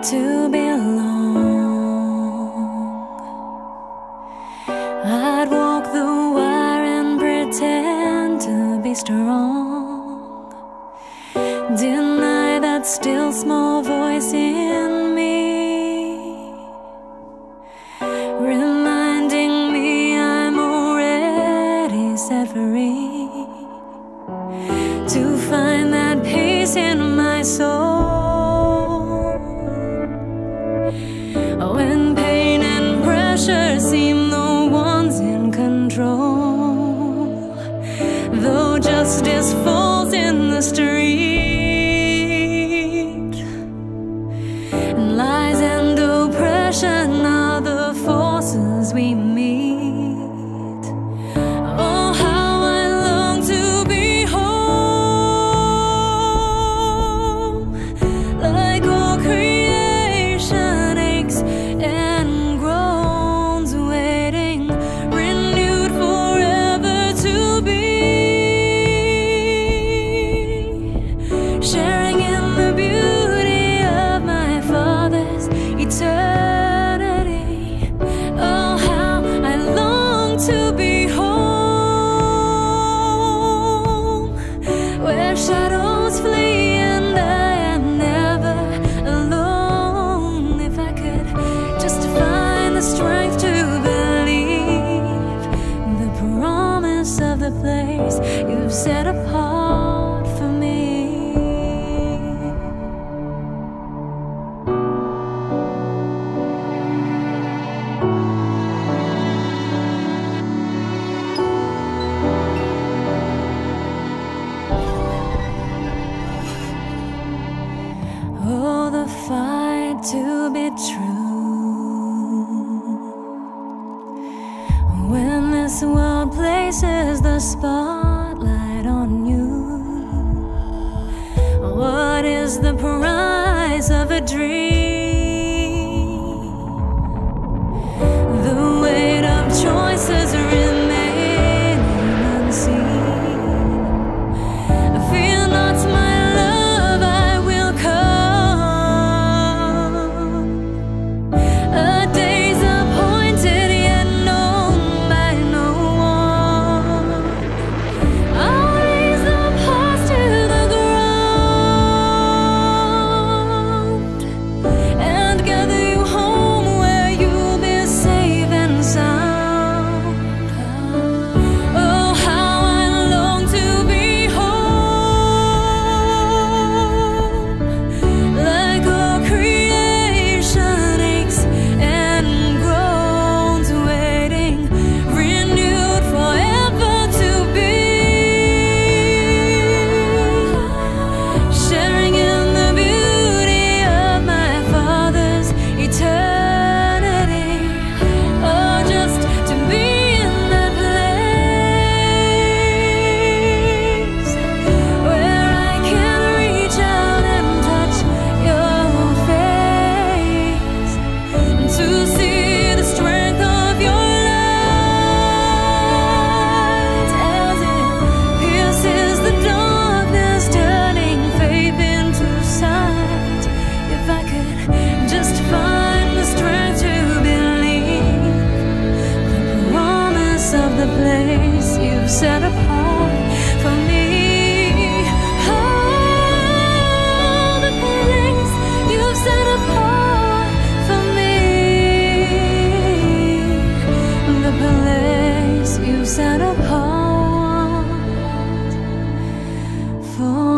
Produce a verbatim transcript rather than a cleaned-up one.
to belong. I'd walk the wire and pretend to be strong, deny that still small voice in me, reminding me I'm already set free, to find that peace in my soul. When pain and pressure seem the ones in control, though justice falls in the street, and lies and oppression are the forces we meet. Oh, how I long to be home, like all creation aches and groans, waiting, renewed forever to be, sharing in the beauty of my Father's eternity. Oh, how I long to be home, where shadows flee and I am never alone. If I could just find the strength to believe the promise of the place you've set apart for me. Oh, the fight to be true, when this world places the spotlight on you. What is the price of a dream? The weight of choices remaining unseen. Fear not, my love, I will come. A day's appointed, yet known by no one. I'll raise the past to the ground and gather you home where you'll be safe and sound. Oh, how I long to be home, like all creation aches and groans, waiting, renewed forever to be, sharing in the beauty of my Father's eternity. Oh, just to be in that place where I can reach out and touch your face, and to see the strength of your light as it pierces the darkness, turning faith into sight. If I could just find the strength to believe the promise of the place you've set apart for me. Oh, the place you've set apart for me. The place you've set apart for